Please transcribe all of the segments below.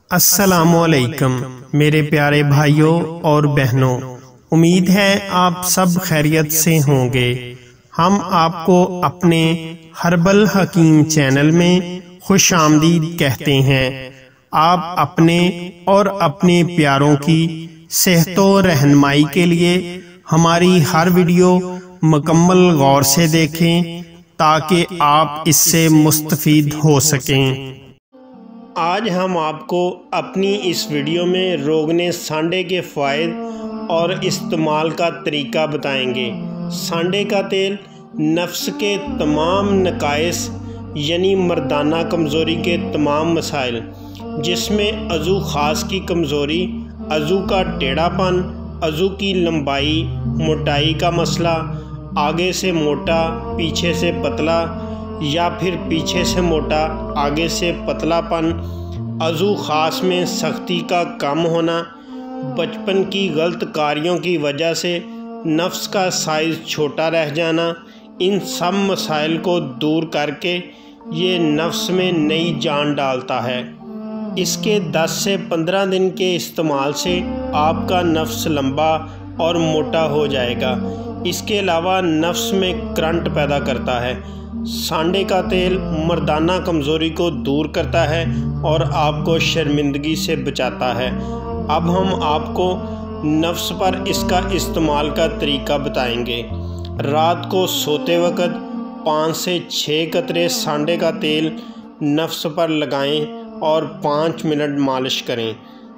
السلام علیکم میرے پیارے بھائیوں اور بہنوں، امید ہے آپ سب خیریت سے ہوں گے۔ ہم آپ کو اپنے ہربل حکیم چینل میں خوش آمدید کہتے ہیں۔ آپ اپنے اور اپنے پیاروں کی صحت و رہنمائی کے لیے ہماری ہر ویڈیو مکمل غور سے دیکھیں تاکہ آپ اس سے مستفید ہو سکیں۔ آج ہم آپ کو اپنی اس ویڈیو میں روغن سانڈے کے فوائد اور استعمال کا طریقہ بتائیں گے۔ سانڈے کا تیل نفس کے تمام نقائص یعنی مردانہ کمزوری کے تمام مسائل، جس میں عضو خاص کی کمزوری، عضو کا ٹیڑھا پن، عضو کی لمبائی موٹائی کا مسئلہ، آگے سے موٹا پیچھے سے پتلا یا پھر پیچھے سے موٹا آگے سے پتلا پن، عضو خاص میں سختی کا کم ہونا، بچپن کی غلط کاریوں کی وجہ سے نفس کا سائز چھوٹا رہ جانا، ان سب مسائل کو دور کر کے یہ نفس میں نئی جان ڈالتا ہے۔ اس کے 10 سے 15 دن کے استعمال سے آپ کا نفس لمبا اور موٹا ہو جائے گا۔ اس کے علاوہ نفس میں کرنٹ پیدا کرتا ہے۔ سانڈے کا تیل مردانہ کمزوری کو دور کرتا ہے اور آپ کو شرمندگی سے بچاتا ہے۔ اب ہم آپ کو نفس پر اس کا استعمال کا طریقہ بتائیں گے۔ رات کو سوتے وقت 5 سے 6 قطرے سانڈے کا تیل نفس پر لگائیں اور 5 منٹ مالش کریں۔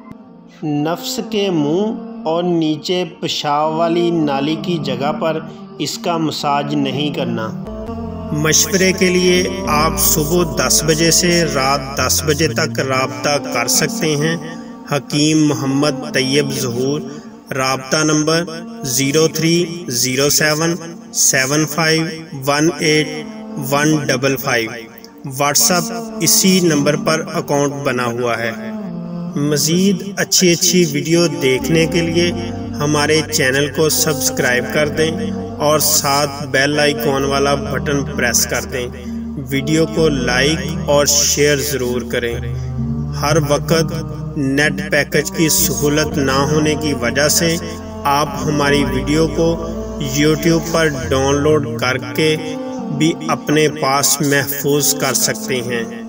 نفس کے منہ اور نیچے پیشاب والی نالی کی جگہ پر اس کا مساج نہیں کرنا۔ مشورے کے لیے آپ صبح 10 بجے سے رات 10 بجے تک رابطہ کر سکتے ہیں۔ حکیم محمد طیب ظہور، رابطہ نمبر 0307 75 18 155۔ واٹس ایپ اسی نمبر پر اکاؤنٹ بنا ہوا ہے۔ مزید اچھی ویڈیو دیکھنے کے لیے ہمارے چینل کو سبسکرائب کر دیں اور ساتھ بیل آئیکن والا بٹن پریس کر دیں۔ ویڈیو کو لائک اور شیئر ضرور کریں۔ ہر وقت نیٹ پیکج کی سہولت نہ ہونے کی وجہ سے آپ ہماری ویڈیو کو یوٹیوب پر ڈاؤن لوڈ کر کے بھی اپنے پاس محفوظ کر سکتے ہیں۔